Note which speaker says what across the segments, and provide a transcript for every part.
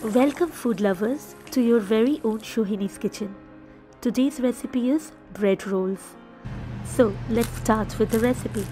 Speaker 1: Welcome food lovers to your very own Shohini's kitchen. Today's recipe is bread rolls. So let's start with the recipe.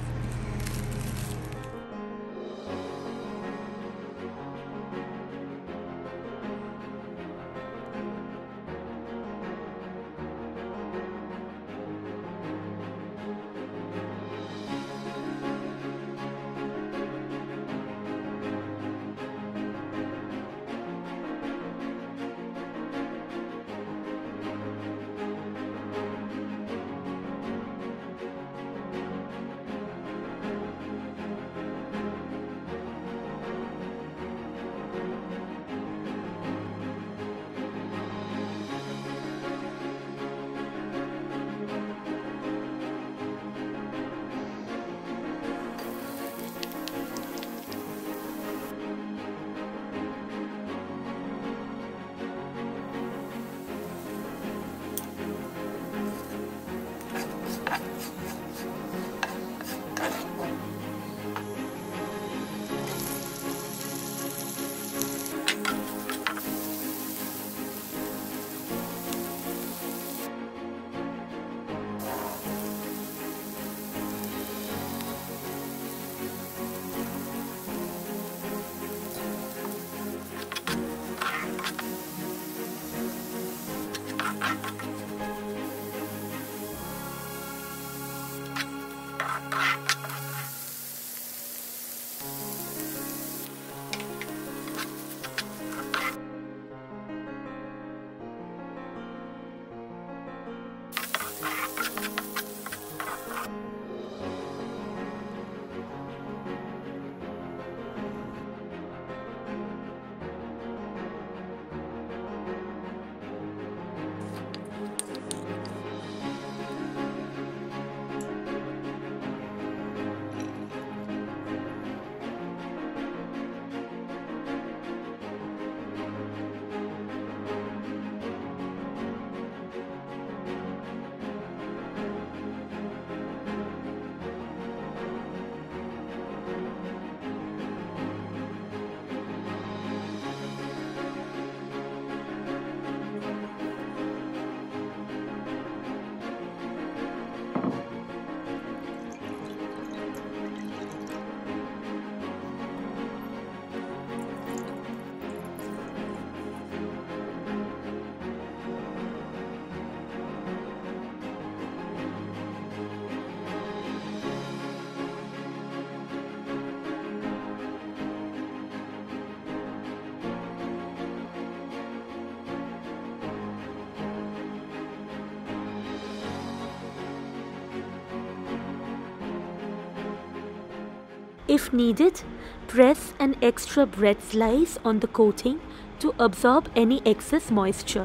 Speaker 1: If needed, press an extra bread slice on the coating to absorb any excess moisture.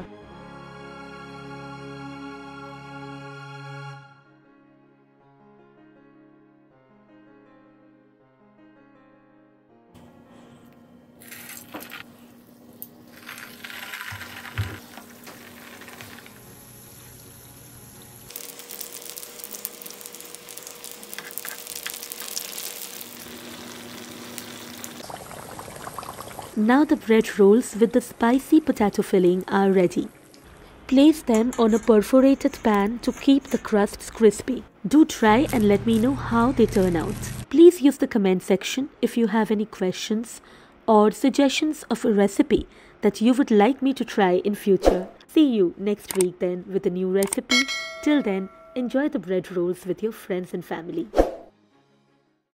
Speaker 1: Now the bread rolls with the spicy potato filling are ready. Place them on a perforated pan to keep the crusts crispy. Do try and let me know how they turn out. Please use the comment section if you have any questions or suggestions of a recipe that you would like me to try in future. See you next week then with a new recipe. Till then, enjoy the bread rolls with your friends and family.